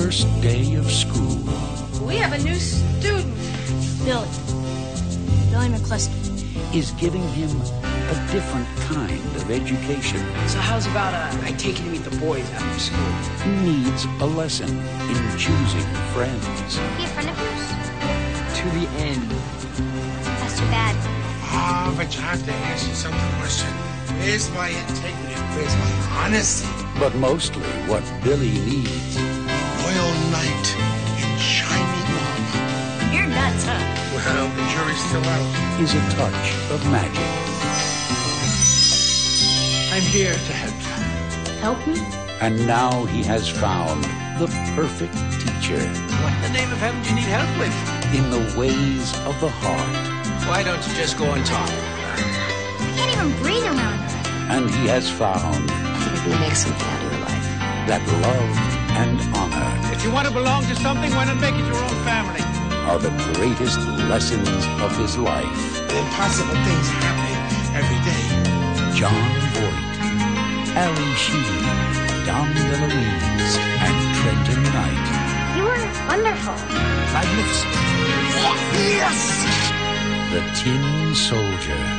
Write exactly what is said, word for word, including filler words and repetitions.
first day of school. We have a new student. Billy. Billy McCluskey. Is giving him a different kind of education. So how's about uh, I take you to meet the boys after school? Needs a lesson in choosing friends. Be a friend of yours? To the end. That's too bad. Ah, but you have to answer some question. Where's my integrity? Where's my honesty? But mostly what Billy needs. Royal knight in shining armor. You're nuts, huh? Well, the jury's still out. Is a touch of magic. I'm here to help you. Help me? And now he has found the perfect teacher What in the name of heaven do you need help with? in the ways of the heart. Why don't you just go and talk? I can't even breathe around her. And he has found Maybe make something out of your life. that love and honor If you want to belong to something, why not make it your own family? are the greatest lessons of his life. Impossible things happening every day. John Voight, Ali Sheedy, Dom Deluise, and Trenton Knight. You were wonderful. Magnificent. Yes! The Tin Soldier.